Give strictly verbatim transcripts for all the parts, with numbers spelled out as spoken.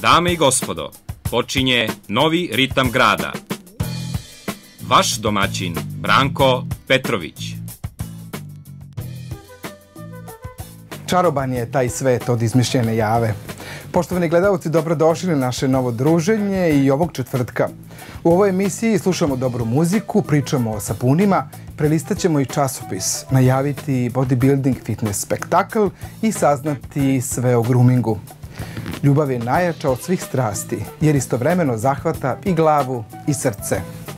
Dame i gospodo, počinje novi ritam grada. Vaš domaćin Branko Petrović. Čaroban je taj svet od izmišljene jave. Poštovani gledalci, dobrodošli na naše novo druženje i ovog četvrtka. U ovoj emisiji slušamo dobru muziku, pričamo o sapunima, prelistaćemo i časopis, najaviti bodybuilding fitness spektakl i saznati sve o groomingu. Ljubav je najjača od svih strasti, jer istovremeno zahvata i glavu i srce.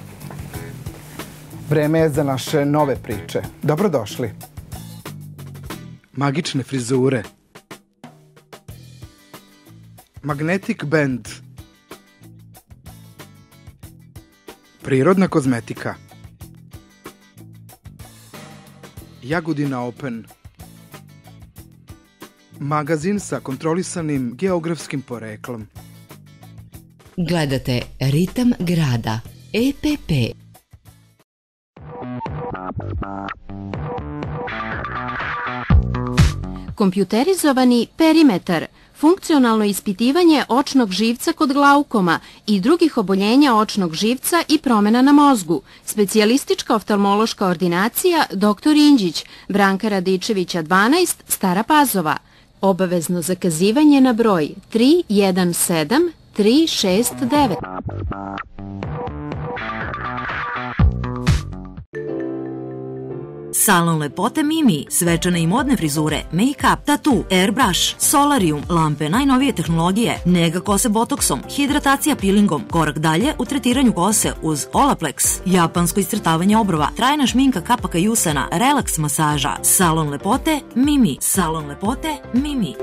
Vreme je za naše nove priče. Dobrodošli. Magične frizure. Magnetic band. Prirodna kozmetika. Jagodina Open. Magazin sa kontrolisanim geografskim poreklom. Gledate Ritam grada, E P P. Kompjuterizovani perimetar, funkcionalno ispitivanje očnog živca kod glaukoma i drugih oboljenja očnog živca i promena na mozgu. Specijalistička oftalmološka ordinacija doktor Inđić, Branka Radičevića dvanaest, Stara Pazova. Obavezno zakazivanje na broj tri jedan sedam tri šest devet. Salon lepote Mimi, svečane i modne frizure, make-up, tatu, airbrush, solarium, lampe najnovije tehnologije, nega kose botoksom, hidratacija peelingom, korak dalje u tretiranju kose uz Olaplex, japansko iscrtavanje obrova, trajna šminka kapaka i usana, relaks masaža. Salon lepote Mimi, salon lepote Mimi.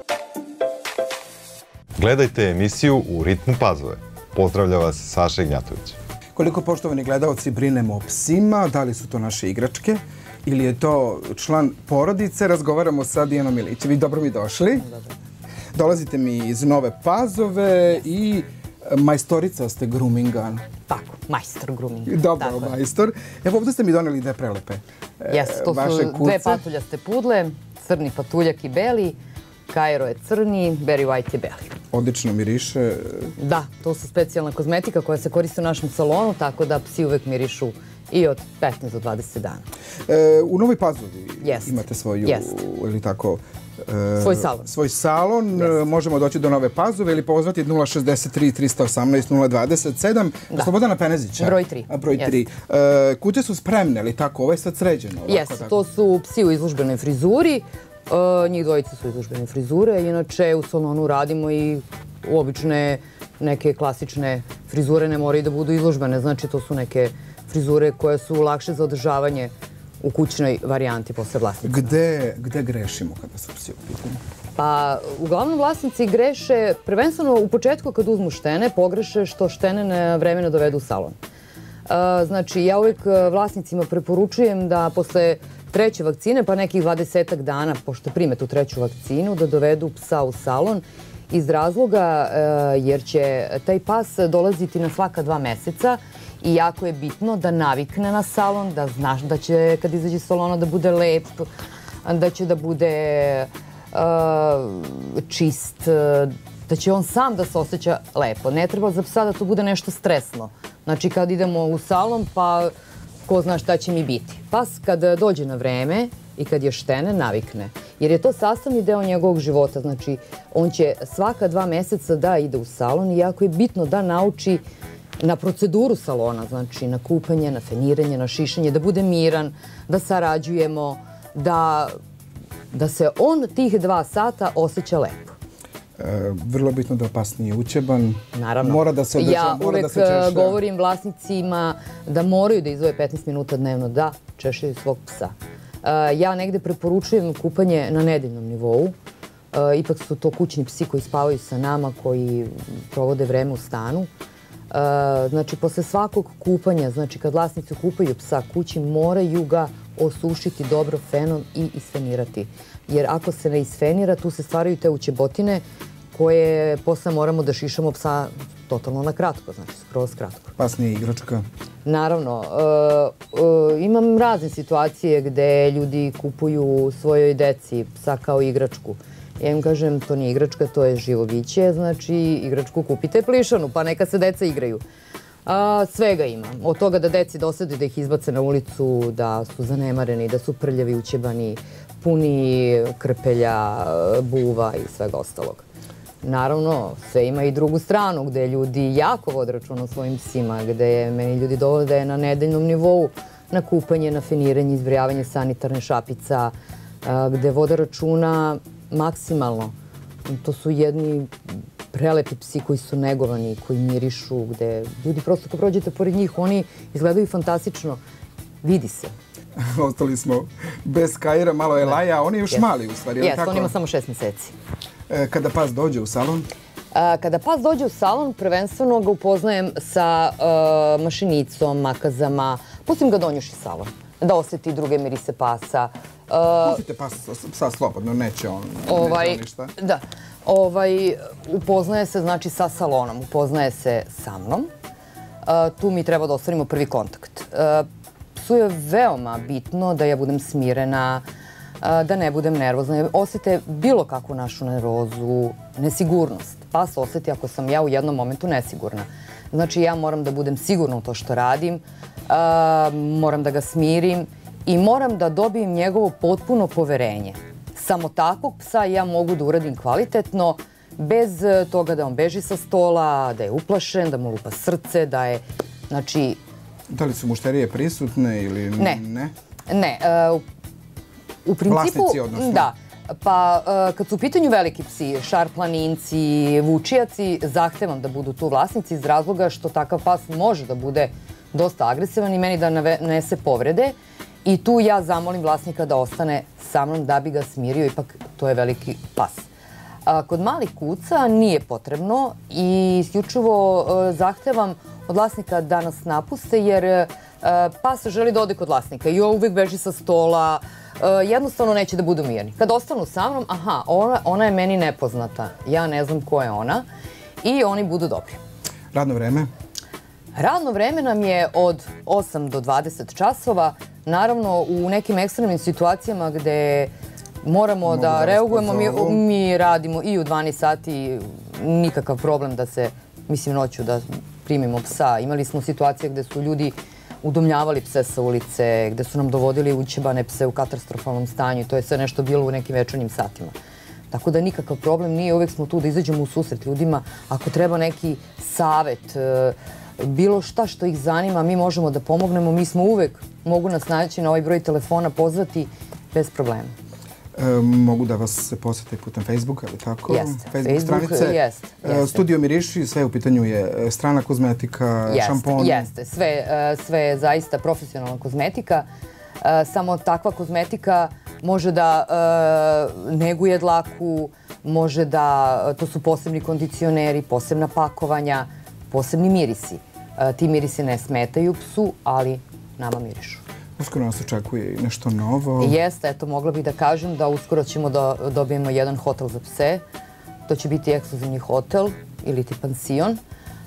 Gledajte emisiju U ritmu Pazove. Pozdravlja vas Saša Ignjatović. Koliko, poštovani gledalci, brinemo o psima, da li su to naše igračke ili je to član porodice, razgovaramo sa Dijanom Milićević. Dobro mi došli. Dolazite mi iz Nove Pazove i majstorica ste groominga. Tako, majstor groominga. Dobro, majstor. Evo, ovdje ste mi doneli dve prelepe. Jes, to su dve patuljaste pudle, crni patuljak i beli. Kairo je crni, Barry White je beli. Odlično miriše. Da, to su specijalna kozmetika koja se koristi u našem salonu, tako da psi uvek mirišu i od petnaest do dvadeset dana. U Novoj Pazovi imate svoju, ili tako... Svoj salon. Svoj salon. Možemo doći do Nove Pazove ili pozvati nula šezdeset tri trista osamnaest nula dvadeset sedam. Slobodana Penezića. Broj tri. Broj tri. Kuće su spremne, ili tako? Ovo je sad sređeno. Jes, to su psi u izložbenoj frizuri. Njih dvojice su izložbene frizure, inače u salonu radimo i obične neke klasične frizure, ne moraju da budu izložbene, znači to su neke frizure koje su lakše za održavanje u kućnoj varijanti posle vlasnika. Gde grešimo kada su psi u pitanju? Pa, uglavnom vlasnici greše, prvenstveno u početku kad uzmu štene, pogreše što štene na vreme ne dovedu u salon. Znači, ja uvijek vlasnicima preporučujem da posle treće vakcine, pa nekih dvadesetak dana, pošto prime tu treću vakcinu, da dovedu psa u salon iz razloga jer će taj pas dolaziti na svaka dva meseca i jako je bitno da navikne na salon, da znaš da će kad izađe iz salona da bude lep, da će da bude čist, da će on sam da se osjeća lepo. Ne treba za psa da to bude nešto stresno. Znači kad idemo u salon pa ko zna šta će mi biti. Pas kad dođe na vreme i kad je štene, navikne. Jer je to sastavni deo njegovog života. Znači, on će svaka dva meseca da ide u salon i jako je bitno da nauči na proceduru salona. Znači, na kupanje, na feniranje, na šišanje, da bude miran, da sarađujemo, da se on tih dva sata osjeća lepo. Vrlo bitno da pas nije učeban. Naravno. Mora da se održava, mora da se češe. Ja uvek govorim vlasnicima da moraju da izdvoje petnaest minuta dnevno da češaju svog psa. Ja negde preporučujem kupanje na nedeljnom nivou. Ipak su to kućni psi koji spavaju sa nama, koji provode vreme u stanu. Znači, posle svakog kupanja, znači kad vlasnici kupaju psa kući, moraju ga osušiti dobro fenom i isfenirati. Jer ako se ne isfenira, tu se stvaraju te učebotine koje posle moramo da šišamo psa totalno na kratko, znači skroz kratko. Pas nije igračka? Naravno. Imam razne situacije gde ljudi kupuju svojoj deci psa kao igračku. Ja im kažem, to nije igračka, to je živo biće, znači igračku kupite plišanu, pa neka se deca igraju. A, svega ima. Od toga da deci dosadi da ih izbace na ulicu, da su zanemareni, da su prljavi, ućebani, puni krpelja, buva i svega ostalog. Naravno, sve ima i drugu stranu gde ljudi jako vode računa o svojim psima, gde meni ljudi dovode na nedeljnom nivou na kupanje, na feniranje, izbrijavanje sanitarne šapica, gde vode računa maksimalno. To su jedni prelepi psi koji su negovani, koji mirišu, gde ljudi prosto kad prođete pored njih, oni izgledaju fantastično. Vidi se. Ostali smo bez Kaira, malo je Laja, on je još mali u stvari. Jes, on ima samo šest meseci. Kada pas dođe u salon? Kada pas dođe u salon, prvenstveno ga upoznajem sa mašinicom, makazama. Pustim ga donjuši salon, da osjeti druge mirise pasa. Pustite pas sa slobodno, neće on ništa. Da. Upoznaje se znači sa salonom, upoznaje se sa mnom. Tu mi treba da ostvarimo prvi kontakt. Psu je veoma bitno da ja budem smirena, da ne budem nervozna. Osjete bilo kakvu našu nervozu, nesigurnost. Pas osjeti ako sam ja u jednom momentu nesigurna. Znači ja moram da budem sigurna u to što radim, moram da ga smirim i moram da dobijem njegovo potpuno poverenje. Samo takvog psa ja mogu da uradim kvalitetno, bez toga da on beži sa stola, da je uplašen, da mu lupa srce, da je, znači... Da li su mušterije prisutne ili ne? Ne. Ne. U principu... Vlasnici, odnosno? Da. Pa kad su u pitanju veliki psi, šarplaninci, vučijaci, zahtevam da budu tu vlasnici iz razloga što takav pas može da bude dosta agresivan i meni da nanese povrede. I tu ja zamolim vlasnika da ostane sa mnom da bi ga smirio, ipak to je veliki pas. Kod malih kuca nije potrebno i isključivo zahtevam od vlasnika da nas napuste jer pas želi da ode kod vlasnika i on uvijek beži sa stola, jednostavno neće da budu mirni. Kad ostanu sa mnom, aha, ona je meni nepoznata, ja ne znam ko je ona i oni budu dobri. Radno vreme? Radno vreme nam je od osam do dvadeset časova. Naravno, u nekim ekstremnim situacijama gde moramo da reagujemo, mi radimo i u dvanaest sati, nikakav problem da se, mislim, noću da primimo psa. Imali smo situacije gde su ljudi udomljavali pse sa ulice, gde su nam dovodili ućebane pse u katastrofalnom stanju i to je sve nešto bilo u nekim večernjim satima. Tako da nikakav problem nije, uvek smo tu da izađemo u susret ljudima. Ako treba neki savet, bilo šta što ih zanima, mi možemo da pomognemo. Mi smo uvek, mogu nas naći na ovaj broj telefona, pozvati bez problema. Mogu da vas posete putem Facebooka, ili tako? Jeste. Facebook stranice. Jeste. Studio Miriši, sve u pitanju je strana kozmetika, šamponi. Jeste, sve je zaista profesionalna kozmetika. Samo takva kozmetika može da neguje dlaku, može da, to su posebni kondicioneri, posebna pakovanja, posebni mirisi. Ti mirisi ne smetaju psu, ali nama mirišu. Uskoro nas očekuje i nešto novo. Jeste, eto, mogla bih da kažem da uskoro ćemo da dobijemo jedan hotel za pse. To će biti ekskluzivni hotel ili ti pansion.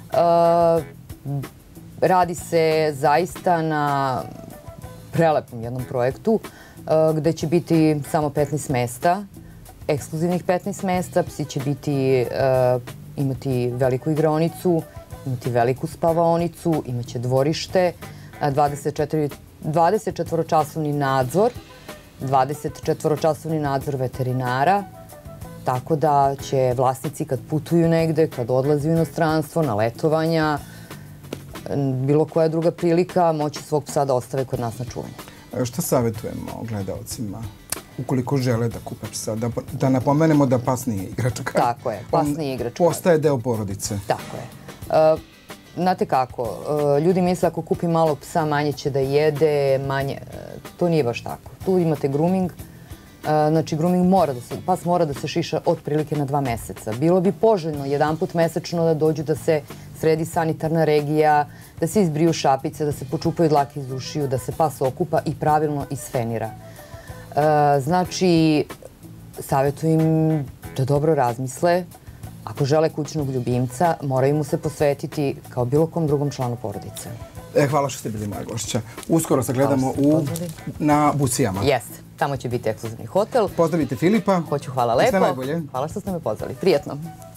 Radi se zaista na prelepom jednom projektu gde će biti samo petnaest mesta, ekskluzivnih petnaest mesta. Psi će biti, imati veliku igraonicu, imati veliku spavaonicu, imaće dvorište, dvadeset četvoročasovni nadzor, dvadeset četvoročasovni nadzor veterinara, tako da će vlasnici kad putuju negde, kad odlazi u inostranstvo, na letovanja, bilo koja druga prilika, moći svog psa da ostave kod nas na čuvanje. Šta savjetujemo gledalcima ukoliko žele da kupe psa? Da napomenemo da pas nije igračka. Tako je, pas nije igračka. Postaje deo porodice. Tako je. Znate kako, ljudi misle ako kupi malo psa manje će da jede, manje, to nije baš tako. Tu imate grooming, znači grooming mora da se, pas mora da se šiša otprilike na dva meseca. Bilo bi poželjno jedan put mesečno da dođu da se sredi sanitarna regija, da se izbriju šapice, da se počupaju dlake iz ušiju, da se pas okupa i pravilno isfenira. Znači, savjetujem da dobro razmisle. Ako žele kućnog ljubimca, moraju mu se posvetiti kao bilo kom drugom članu porodice. E, hvala što ste bili moja gošća. Uskoro se gledamo u, na Busijama. Jeste, tamo će biti ekskluzivni hotel. Pozdravite Filipa. Hoću, hvala lepo. Sve najbolje. Hvala što ste me pozvali. Prijetno.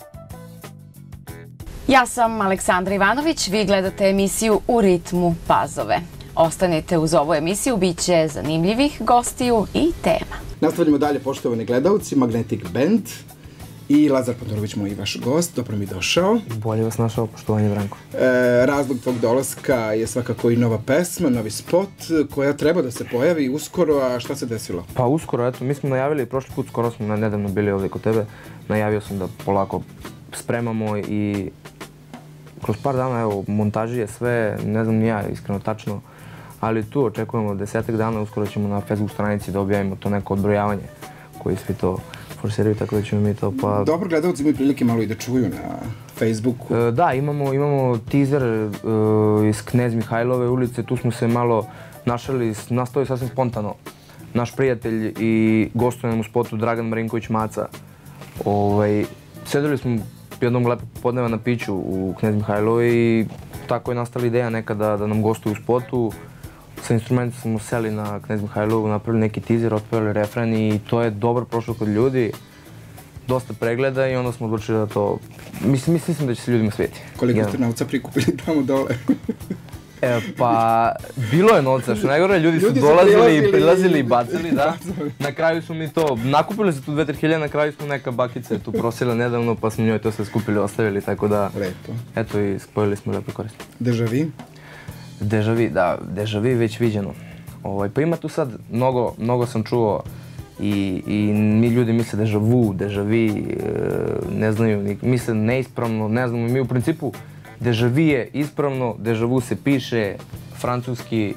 Ja sam Aleksandra Ivanović, vi gledate emisiju U ritmu Pazove. Ostanite uz ovu emisiju, bit će zanimljivih gostiju i tema. Nastavljamo dalje, poštovani gledalci, Magnetic Band i Lazar Pandorović, moj vaš gost. Dobro mi došao. Bolje vas našao, poštovanje Branko. E, razlog tvog dolaska je svakako i nova pesma, novi spot koja treba da se pojavi uskoro, a šta se desilo? Pa uskoro, eto, mi smo najavili, prošli put skoro smo nedavno bili ovdje kod tebe, najavio sam da polako spremamo i kroz par dana, evo, montaži je sve, ne znam ni ja iskreno tačno, ali tu očekujemo desetak dana, uskoro ćemo na Facebook stranici da objavimo to neko odbrojavanje koji svi to forsiraju, tako da ćemo mi to pa... Dobro, gledalci imaju prilike malo i da čuju na Facebooku. E, da, imamo, imamo teaser e, iz Knez Mihajlove ulice, tu smo se malo našali, nastao je sasvim spontano. Naš prijatelj i gostuje nam u spotu Dragan Marinković Maca. Ovaj, sedeli smo jednom lepog podneva na piću u Knez Mihajlovoj i tako je nastala ideja nekada da nam gostuju u spotu. Sa instrumentom smo seli na Knez Mihajlovu, napravili neki teaser, otpevali refren i to je dobro prošlo kod ljudi. Dosta pregleda i onda smo odlučili da to... Mislim, mislim da će se ljudima svijeti. Koliko ste novca prikupili tamo dole? E, pa, bilo je novca, što najgore, ljudi su dolazili, prilazili i bacili, da. Na kraju smo mi to, nakupili se tu dve tri hiljade, na kraju smo neka bakica tu prosila nedavno, pa smo njoj to sve skupili, ostavili, tako da... Lepo. Eto i spojili smo lepo koristiti. Deja vu? Deja vu, da, deja vu već viđeno. Ovaj, pa ima tu sad, mnogo, mnogo sam čuo i, i mi ljudi misle deja vu, deja vu, e, ne znaju, misle neispravno, ne znamo, mi u principu deja vu je ispravno, deja vu se piše, francuski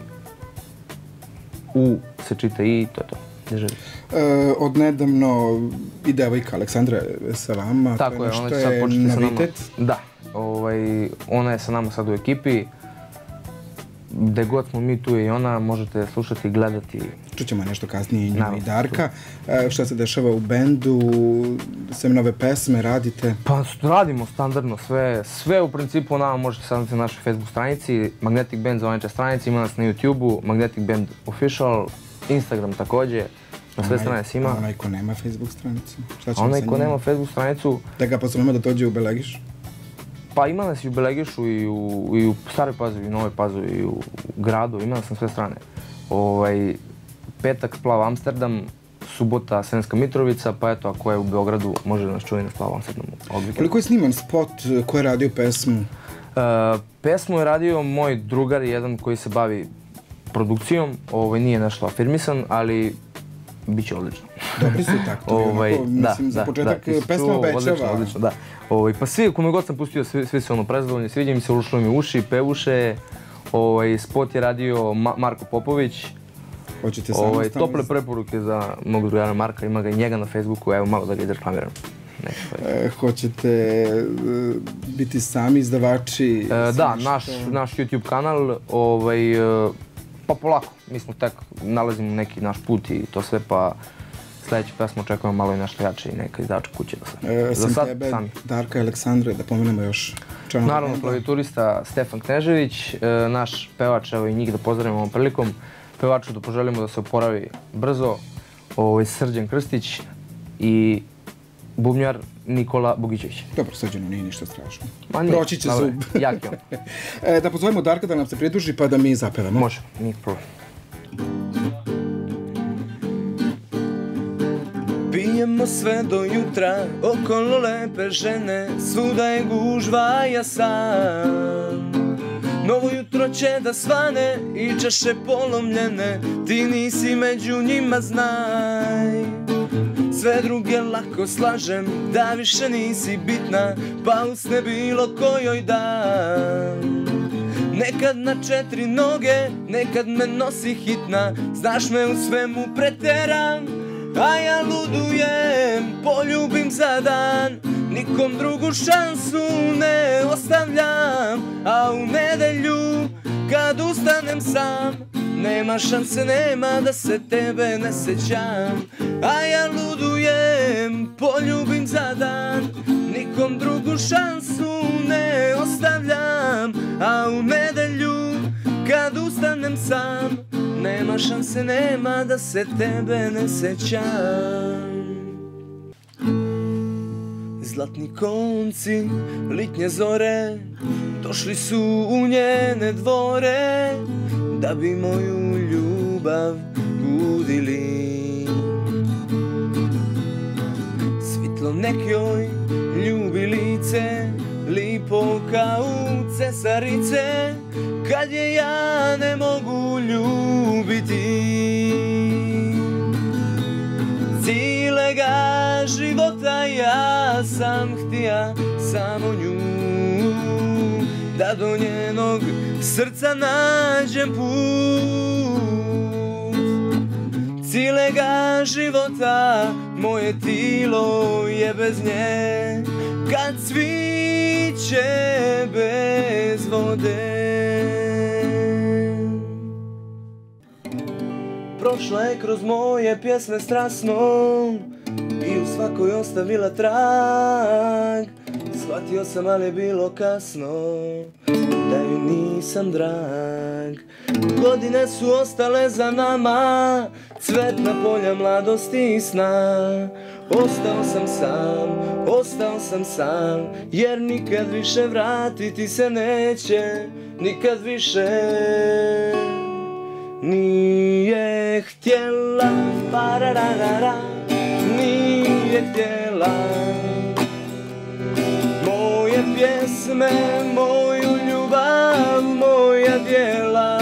U se čita I, to je to, deja vu. E, od nedavno i devojka Aleksandra sa vama, tako je, ona će sad početi sa nama. Da, ovaj, ona je sa nama sad u ekipi. Gde god smo mi, tu je i ona, možete slušati i gledati. Čućemo nešto kasnije i nju i Darka. E, šta se dešava u bendu, sve nove pesme, radite? Pa radimo standardno sve, sve u principu nama možete saznati na našoj Facebook stranici, Magnetic Band zvanična stranica, ima nas na YouTube-u, Magnetic Band Official, Instagram također, na sve strane se ima. A onaj ko nema Facebook stranicu? Onaj ko nema Facebook stranicu... Da ga pozovemo da dođe u Belegiš? Pa ima nas i u Belegišu i u, i u Staroj Pazovi, i u Novoj Pazovi, i u gradu, ima nas na sve strane. Ovaj, petak Splav Amsterdam, subota Sremska Mitrovica, pa eto, ako je u Beogradu, može da nas čuje na Splav Amsterdamu. Koliko je sniman spot, ko je radio pesmu? Uh, pesmu je radio moj drugar, jedan koji se bavi produkcijom, ovaj, nije nešto afirmisan, ali bit će odlično. Dobri su taktovi, ovaj, onako, mislim, da, za da, početak da, pesma obećava. Odlično, odlično, da. Ovaj, pa svi, kome god sam pustio, svi, svi su ono prezadovoljni, sviđa mi se, ušlo mi uši, pevuše, ovaj, spot je radio Ma Marko Popović. Hoćete ovaj, samostalno? Tople preporuke za mog drugara Marka, ima ga i njega na Facebooku, evo malo da ga izreklamiram. E, hoćete e, biti sami izdavači? E, da, naš, naš YouTube kanal, ovaj, e, pa polako, mi smo tek nalazimo neki naš put i to sve, pa sljedeću pesmu očekujemo malo i nešto jače i neka izdavača kuće do sad. E, za sam sad, tebe, sami. Darka i Aleksandre, da pomenemo još članove. Naravno, klavijaturista Stefan Knežević, e, naš pevač, evo i njih da pozdravimo ovom prilikom. Pevaču da poželimo da se oporavi brzo, ovaj, Srđan Krstić i bubnjar Nikola Bogićević. Dobro, Srđanu nije ništa strašno. Ma nije, proći će dobro, zub. jak je on. E, da pozovemo Darka da nam se pridruži pa da mi zapevamo. Može, nije problem. Pijemo sve do jutra, okolo lepe žene, svuda je gužva, ja sam. Novo jutro će da svane i čaše polomljene, ti nisi među njima, znaj. Sve druge lako slažem, da više nisi bitna, pa usne bilo kojoj dan. Nekad na četiri noge, nekad me nosi hitna, znaš me u svemu preteram, a ja ludujem, poljubim za dan, nikom drugu šansu ne ostavljam, a u nedelju kad ustanem sam, nema šanse, nema da se tebe ne sećam, a ja ludujem, poljubim za dan, nikom drugu šansu ne ostavljam, a u nedelju nema šanse, nema da se tebe ne sećam. Zlatni konci, litnje zore, došli su u njene dvore, da bi moju ljubav budili. Svitlo nekjoj ljubi lice, lipo kao cesarice, kad je ja ne mogu ljubiti. Cilega života ja sam htija samo nju, da do njenog srca nađem put. Cilega života moje tilo je bez nje, kad cviće bez vode. Prošla je kroz moje pjesme strasno i u svakoj ostavila trag. Shvatio sam, ali je bilo kasno, da ju nisam drag. Godine su ostale za nama, cvetna polja mladosti i sna. Ostao sam sam, ostao sam sam, jer nikad više vratiti se neće, nikad više nije htjela, pararara, nije htjela. Moje pjesme, moju ljubav, moja djela,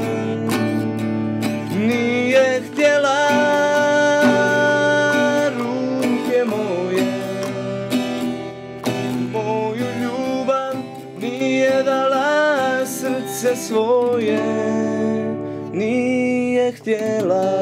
nije htjela. Ruke moje, moju ljubav, nije dala srce svoje, nije htjela.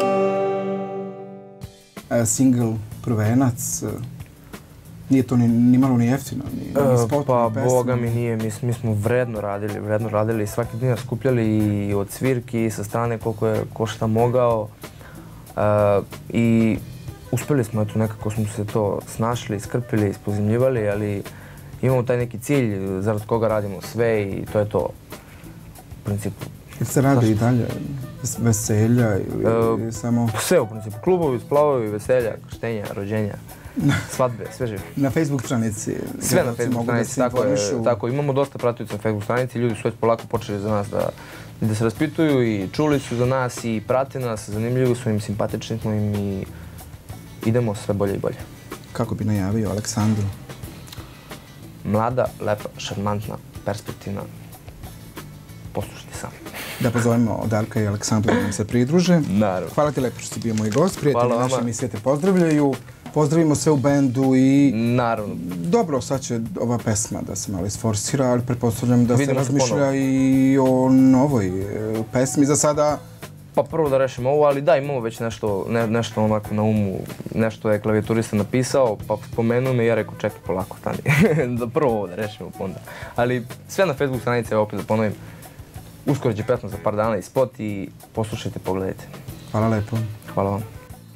Single Prvenac, nije to ni, ni malo ni jeftino, ni, ni spot, pa, ni pesma. Boga mi nije, mi, mi smo vredno radili, vredno radili i svaki dan skupljali i od svirki i sa strane koliko je ko šta mogao. Uh, I uspjeli smo, eto, nekako smo se to snašli, iskrpili, ispozemljivali, ali imamo taj neki cilj zarad koga radimo sve i to je to u principu. Ili se radi i dalje veselja ili uh, samo... Sve u principu, klubovi, splavovi, veselja, krštenja, rođenja. Svadbe, sve živi. Na Facebook stranici? Sve na Facebook stranici, tako je. Tako, imamo dosta pratioca na Facebook stranici, ljudi su već polako počeli za nas da, da se raspituju i čuli su za nas i prate nas, zanimljivi su im, simpatični smo im i idemo sve bolje i bolje. Kako bi najavio Aleksandru? Mlada, lepa, šarmantna, perspektivna. Poslušajte sami. Da pozovemo Darka i Aleksandru da nam se pridruže. Naravno. Hvala ti lepo što si bio moj gost. Prijatelji naše emisije te pozdravljaju. Pozdravimo sve u bendu i... Naravno. Dobro, sad će ova pesma da se malo isforsira, ali pretpostavljam da se razmišlja i o novoj pesmi. Za sada... Pa prvo da rešimo ovo, ali da, imamo već nešto, ne, nešto onako na umu, nešto je klavijaturista napisao, pa spomenuo me i ja rekao čekaj polako, stani. Da prvo ovo da rešimo pa onda. Ali sve na Facebook stranici, evo opet da ponovim, uskoro će pesma za par dana i spot i poslušajte, pogledajte. Hvala lepo. Hvala vam.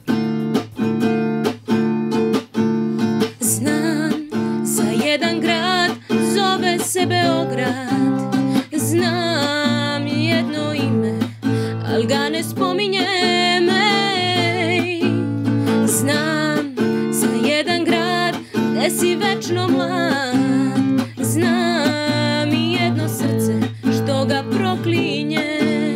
Znam za jedan grad, zove se Beograd. Znam jedno ime, al ga ne spominjem. Znam za jedan grad, gde si večno mlad. Znam i jedno srce što ga proklinje.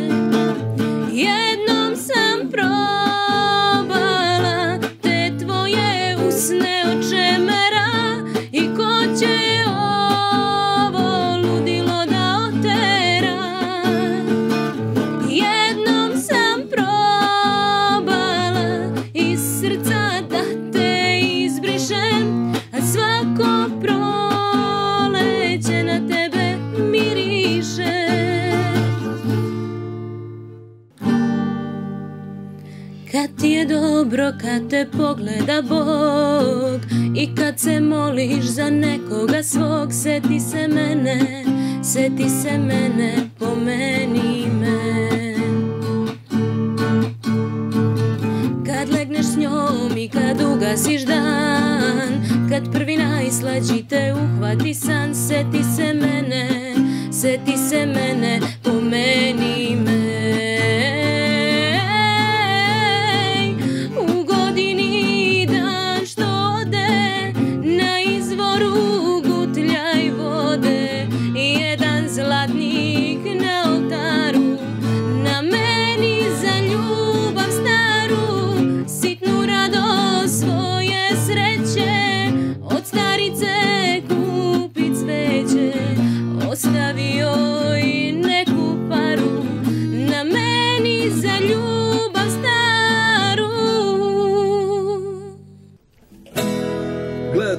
Jednom sam probala te tvoje usne od čemera i ko će ovo ludilo da otera. Jednom sam probala iz srca da te izbrišem, a svako proleće na tebe miriše. Kad ti je dobro, kad te pogleda Bog i kad se moliš za nekoga svog, seti se mene, seti se mene, pomeni me. Kad legneš s njom i kad ugasiš dan, kad prvi najslađi te uhvati san, seti se mene, seti se mene, pomeni me.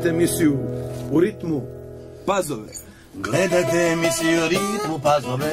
gledate emisiju U ritmu Pazove. Gledate emisiju U ritmu Pazove.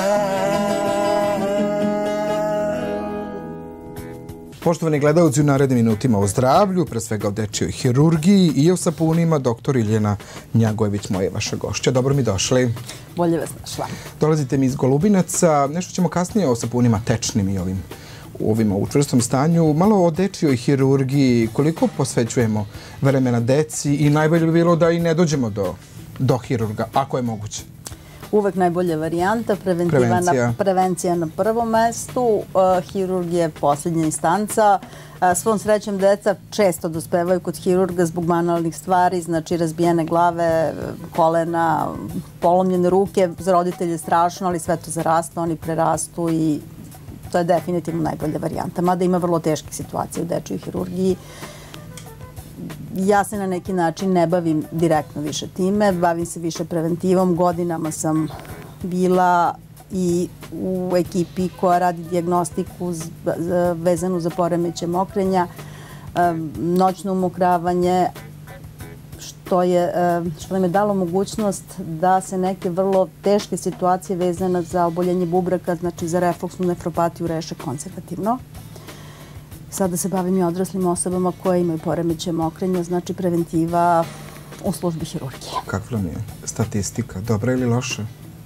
Poštovani gledalci, u narednim minutima o zdravlju, pre svega o dečijoj hirurgiji i o sapunima, doktor Iljana Njagojević, moja vaša gošća. Dobro mi došli. Bolje vas našla. Dolazite mi iz Golubinaca. Nešto ćemo kasnije o sapunima tečnim i ovim ovima u čvrstom stanju. Malo o dečijoj hirurgiji, koliko posvećujemo vremena deci i najbolje bi bilo da i ne dođemo do, do hirurga, ako je moguće. Uvek najbolja varijanta, prevencija. Na, prevencija na prvom mestu, uh, hirurg je posljednja instanca. Uh, svom srećom deca često dospevaju kod hirurga zbog banalnih stvari, znači razbijene glave, kolena, polomljene ruke. Za roditelje je strašno, ali sve to zarastu, oni prerastu i to je definitivno najbolja varijanta. Mada ima vrlo teške situacije u dečjoj hirurgiji. Ja se na neki način ne bavim direktno više time, bavim se više preventivom. Godinama sam bila i u ekipi koja radi dijagnostiku vezanu za poremećaj mokrenja, noćno umokravanje, što, je, što nam je dalo mogućnost da se neke vrlo teške situacije vezane za oboljenje bubraka, znači za refluksnu nefropatiju, reše konzervativno. Sada se bavim i odraslim osobama koje imaju poremećaj mokrenja, znači preventiva u službi hirurgije. Kakva mi je statistika? Dobra ili loša?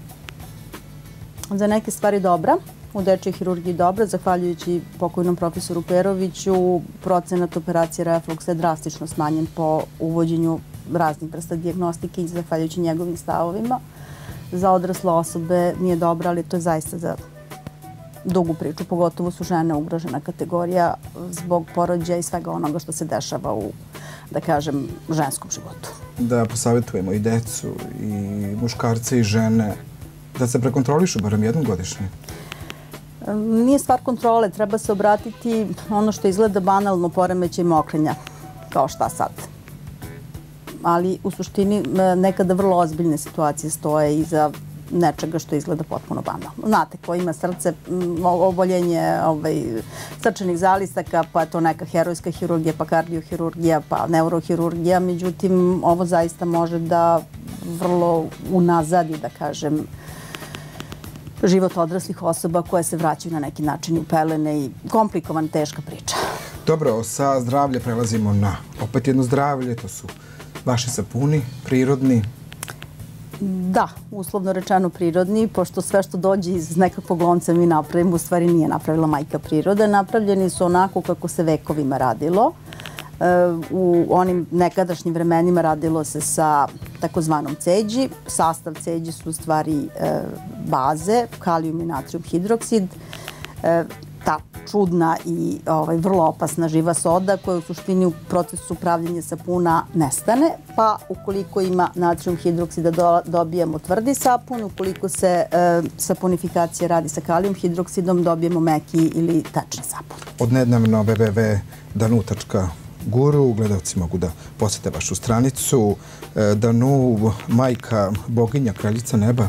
Za neke stvari dobra. U dečjoj hirurgiji dobra. Zahvaljujući pokojnom profesoru Peroviću, procenat operacije refluksa je drastično smanjen po uvođenju raznih vrsta dijagnostike i zahvaljujući njegovim stavovima. Za odrasle osobe nije dobra, ali to je zaista za dugu priču, pogotovo su žene ugrožena kategorija zbog porođaja i svega onoga što se dešava u, da kažem, ženskom životu. Da posavjetujemo i decu, i muškarce, i žene, da se prekontrolišu barem jednom godišnje. Nije stvar kontrole, treba se obratiti ono što izgleda banalno, poremećaj mokrenja, kao šta sad. Ali u suštini nekada vrlo ozbiljne situacije stoje iza nečega što izgleda potpuno banalno. Znate, ko ima srce, oboljenje ovaj, srčanih zalisaka, pa je to neka herojska hirurgija, pa kardiohirurgija, pa neurohirurgija. Međutim, ovo zaista može da vrlo unazadi, da kažem, život odraslih osoba koje se vraćaju na neki način u pelene i komplikovan, teška priča. Dobro, sa zdravlja prelazimo na opet jedno zdravlje, to su vaši sapuni, prirodni. Da, uslovno rečeno prirodni, pošto sve što dođe iz nekakvog lonca mi napravimo, u stvari nije napravila majka priroda. Napravljeni su onako kako se vekovima radilo. U onim nekadašnjim vremenima radilo se sa takozvanom ceđi. Sastav ceđi su u stvari baze, kalijum i natrium hidroksid. Ta čudna i ovaj, vrlo opasna živa soda koja u suštini u procesu pravljenja sapuna nestane, pa ukoliko ima natrium hidroksida do, dobijemo tvrdi sapun, ukoliko se e, sapunifikacija radi sa kalijum hidroksidom dobijemo meki ili tečni sapun. Odnedavno w w w tačka danu tačka guru gledalci mogu da posete vašu stranicu. E, Danu, majka, boginja, kraljica neba?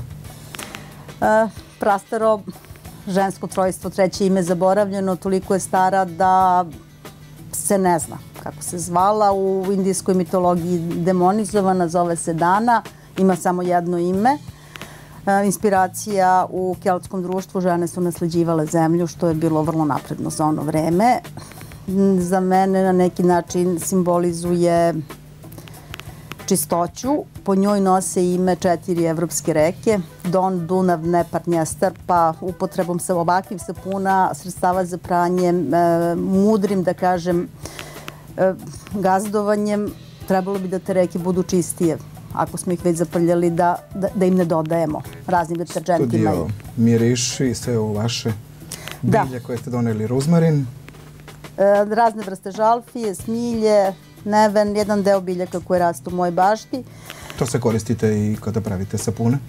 E, prastaro žensko trojstvo, treće ime zaboravljeno, toliko je stara da se ne zna kako se zvala. U indijskoj mitologiji demonizovana, zove se Dana, ima samo jedno ime. E, inspiracija u keltskom društvu, žene su nasleđivale zemlju, što je bilo vrlo napredno za ono vreme. Za mene na neki način simbolizuje čistoću. Po njoj nose ime četiri evropske reke, Don, Dunav, Dnepar, Dnjestar, pa upotrebom sa ovakvih sapuna, sredstava za pranje, e, mudrim, da kažem, e, gazdovanjem, trebalo bi da te reke budu čistije. Ako smo ih već zaprljali, da, da, da im ne dodajemo raznim deterđentima. Studio miriši, sve ovo vaše bilje koje ste doneli, ruzmarin. E, razne vrste žalfije, smilje, neven, jedan deo biljaka koje rastu u mojoj bašti. To se koristite i kada pravite sapune?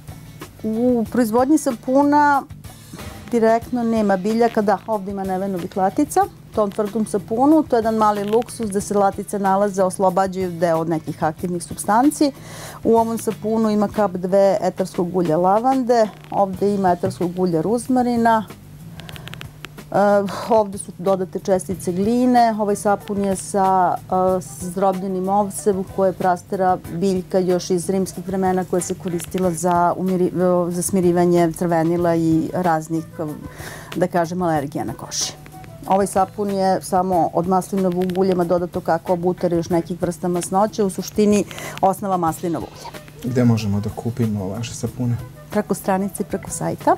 U proizvodnji sapuna direktno nema biljaka. Da, ovdje ima nevenovih latica. Tom tvrdom sapunu, to je jedan mali luksus gde se latice nalaze, oslobađaju deo od nekih aktivnih supstanci. U ovom sapunu ima kap dve etarskog ulja lavande, ovdje ima etarskog ulja ruzmarina, Ovde su dodate čestice gline. Ovaj sapun je sa zdrobljenim ovsem koje je prastara biljka još iz rimskih vremena koja se koristila za smirivanje crvenila i raznih, da kažem, alergija na koži. Ovaj sapun je samo od maslinovog uljema dodato kakao, butar i još nekih vrsta masnoća. U suštini osnova maslinovo ulje. Gde možemo da kupimo vaše sapune? Preko stranice i preko sajta.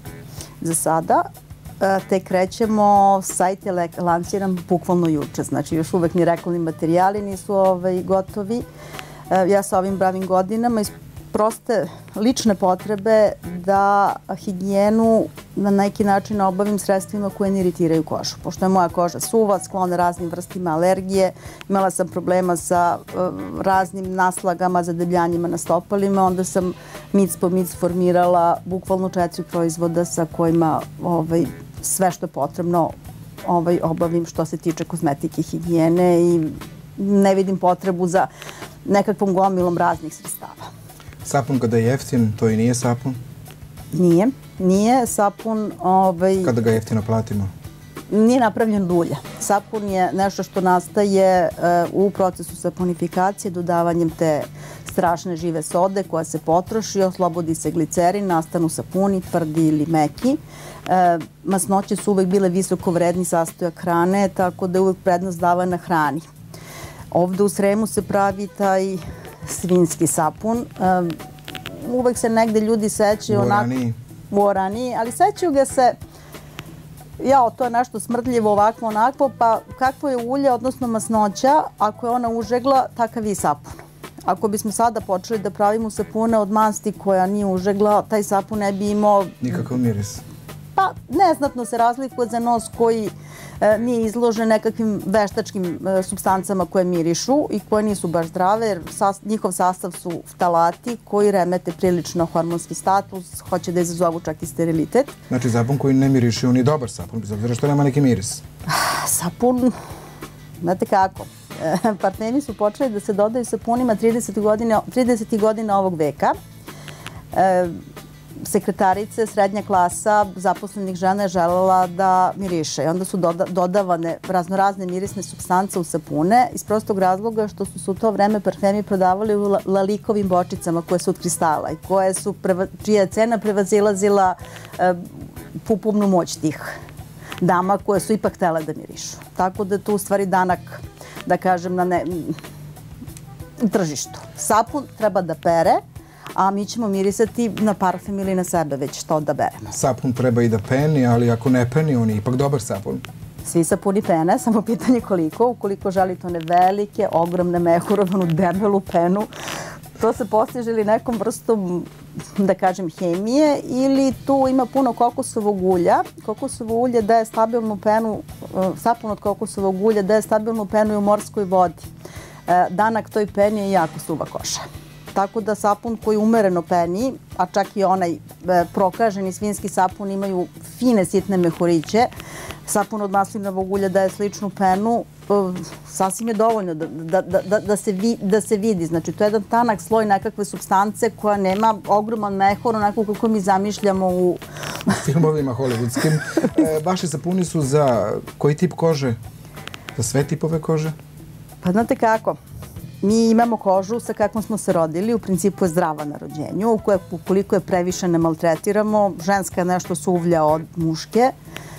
Za sada tek krećemo, sajt je lanciran bukvalno juče, znači još uvek ni reklamni materijali nisu gotovi. Ja sa ovim bavim godinama iz proste lične potrebe da higijenu na neki način obavim sredstvima koje ne iritiraju kožu. Pošto je moja koža suva, sklona raznim vrstima alergije, imala sam problema sa raznim naslagama, zadebljanjima na stopalima, onda sam mic po mic formirala bukvalno četiri proizvoda sa kojima sve što je potrebno obavim što se tiče kozmetike i higijene i ne vidim potrebu za nekakvom gomilom raznih sredstava. Sapun kada je jeftin, to i nije sapun? Nije. Nije. Sapun... Kada ga jeftino platimo? Nije napravljen od ulja. Sapun je nešto što nastaje u procesu sapunifikacije dodavanjem te strašne žive sode koja se potroši, oslobodi se glicerin, nastanu sapuni, tvrdi ili meki. Masnoće su uvek bile visoko vredni sastojak hrane, tako da je uvek prednost davana hrani. Ovde u Sremu se pravi taj svinjski sapun. Uvek se negde ljudi sećaju onako... U Oraniji. Ali sećaju ga se, jao, to je nešto smrdljivo, ovakvo, onakvo, pa kakvo je ulje, odnosno masnoća, ako je ona užegla, takav je i sapun. Ako bismo sada počeli da pravimo sapune od masti koja nije užegla, taj sapun ne bi imao... Nikakav miris. Pa, neznatno se razlikuje za nos koji nije izložen nekakvim veštačkim supstancama koje mirišu i koje nisu baš zdrave, jer njihov sastav su ftalati koji remete prilično hormonski status, hoće da izazovu čak i sterilitet. Znači sapun koji ne miriši, on je dobar sapun, bez obzira što nema neki miris. Sapun, znate kako, parfemi su počeli da se dodaju sapunima tridesetih godina ovog veka. Sekretarice, srednja klasa zaposlenih žena je želela da miriše i onda su dodavane raznorazne mirisne supstance u sapune iz prostog razloga što su se u to vreme parfemi prodavali u lalikovim bočicama koje su od kristala i čija je cena prevazilazila kupovnu moć tih dama koje su ipak htele da mirišu. Tako da je tu u stvari danak, da kažem, na tržištu. Sapun treba da pere, a mi ćemo mirisati na parfem ili na sebe, već to da beremo. Sapun treba i da peni, ali ako ne peni, on je ipak dobar sapun. Svi sapuni pene, samo pitanje koliko. Ukoliko želite one velike, ogromne, mehurovanu, debelu penu, to se postiže ili nekom vrstom, da kažem, hemije, ili tu ima puno kokosovog ulja. Kokosovo ulje daje stabilnu penu, sapun od kokosovog ulja daje stabilnu penu i u morskoj vodi. Danak toj peni je jako suva koža. Tako da sapun koji umereno peni, a čak i onaj prokaženi svinjski sapun imaju fine sitne mehuriće, sapun od maslinovog ulja daje sličnu penu, sasvim je dovoljno da se vidi. Znači, to je jedan tanak sloj nekakve supstance koja nema ogroman mehur, onako kako mi zamišljamo u filmovima hollywoodskim. Vaši sapuni su za koji tip kože? Za sve tipove kože? Pa znate kako? Mi imamo kožu sa kakvom smo se rodili, u principu je zdrava na rođenju, ukoliko je previše ne maltretiramo, ženska je nešto suvlja od muške.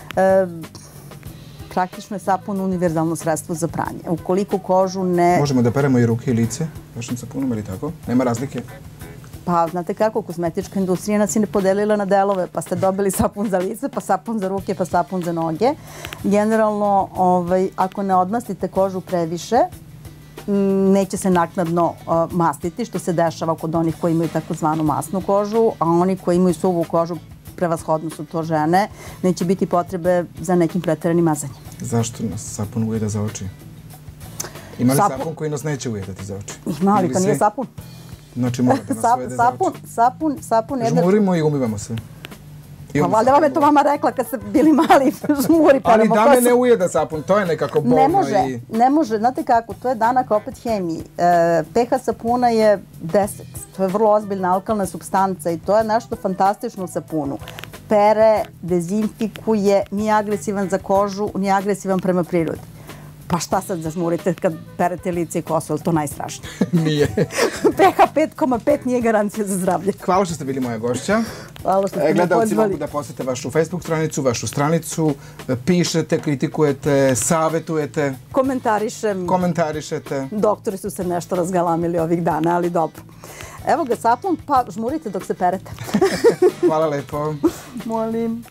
Praktično je sapun univerzalno sredstvo za pranje. Ukoliko kožu ne... Možemo da peremo i ruke i lice vašim sapunom ili tako? Nema razlike? Pa, znate kako, kozmetička industrija nas je ne podelila na delove, pa ste dobili sapun za lice, pa sapun za ruke, pa sapun za noge. Generalno, ako ne odmastite kožu previše, neće se naknadno mastiti, što se dešava kod onih koji imaju takozvanu masnu kožu, a oni koji imaju suvu kožu, prevashodno su to žene, neće biti potrebe za nekim pretjeranim mazanjem. Zašto nas sapun ujeda za oči? Ima li sapun koji nas neće ujedati za oči? Ima, ali to nije sapun. Znači mora da nas ujede za oči. Sapun, sapun... Žmurimo i umivamo se. Pa valjda vam je to mama rekla kad ste bili mali, žmuri. Ali da me ne ujeda sapun, to je nekako bolno i... Ne može, ne može. Znate kako, to je danak opet hemiji. pH sapuna je deset. To je vrlo ozbiljna alkalna supstanca i to je nešto fantastično u sapunu. pere, dezinfikuje, nije agresivan za kožu, nije agresivan prema prirodi. Pa šta sad zažmurite kad perete lice i kosu, je li to najstrašnije? Nije. pH pet zarez pet nije garancija za zdravlje. Hvala što ste bili moja gošća. Hvala što ste me Gledalci pozvali. mogu da posete vašu Facebook stranicu, vašu stranicu, pišete, kritikujete, savetujete. Komentarišem. Komentarišete. Doktori su se nešto razgalamili ovih dana, ali dobro. Evo ga saplom, pa žmurite dok se perete. Hvala lepo. Molim.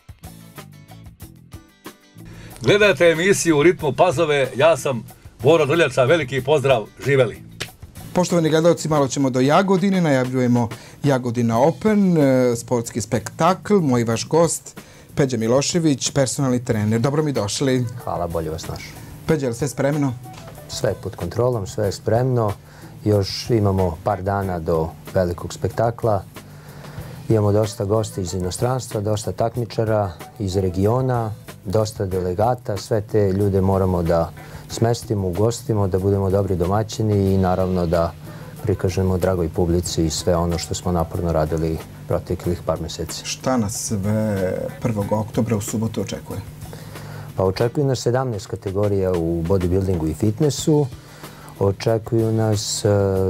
Gledajte emisiju U ritmu Pazove, ja sam Boro Drljača, veliki pozdrav, živeli. Poštovani gledalci, malo ćemo do Jagodine, najavljujemo Jagodina Open, sportski spektakl, moj vaš gost, Peđa Milošević, personalni trener. Dobro mi došli. Hvala, bolje vas našao. Peđa, je li sve spremno? Sve je pod kontrolom, sve je spremno. Još imamo par dana do velikog spektakla. Imamo dosta gosta iz inostranstva, dosta takmičara iz regiona, dosta delegata. Sve te ljude moramo da smestimo, ugostimo, da budemo dobri domaćini i naravno da prikažemo dragoj publici sve ono što smo naporno radili proteklih par meseci. Šta nas sve prvog oktobra u subotu očekuje? Pa očekuju nas sedamnaest kategorija u bodybuildingu i fitnessu. Očekuju nas,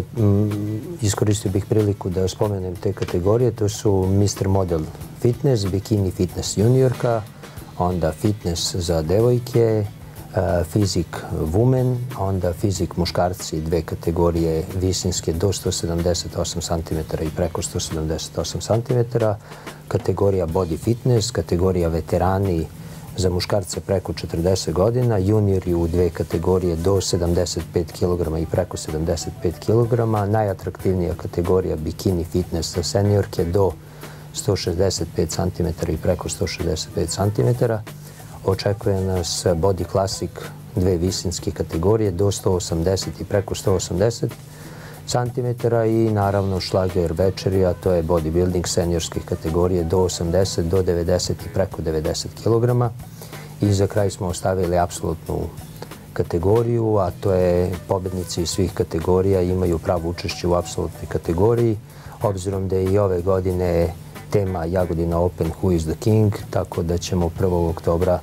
iskoristio bih priliku da spomenem te kategorije, to su mister Model Fitness, Bikini Fitness juniorka, onda fitness za devojke, fizik women, onda fizik muškarci, dve kategorije visinske do sto sedamdeset osam centimetara i preko sto sedamdeset osam centimetara, kategorija body fitness, kategorija veterani za muškarce preko četrdeset godina, juniori u dve kategorije do sedamdeset pet kilograma i preko sedamdeset pet kilograma, najatraktivnija kategorija bikini fitness za seniorke do sto šezdeset pet centimetara i preko sto šezdeset pet centimetara. Očekuje nas body classic, dve visinske kategorije do sto osamdeset i preko sto osamdeset centimetara i naravno šlager večeri, a to je bodybuilding seniorske kategorije do osamdeset do devedeset i preko devedeset kilograma. I za kraj smo ostavili apsolutnu kategoriju, a to je pobednici svih kategorija imaju pravo učešće u apsolutnoj kategoriji, obzirom da je i ove godine tema Jagodina Open Who is the King, tako da ćemo prvog oktobra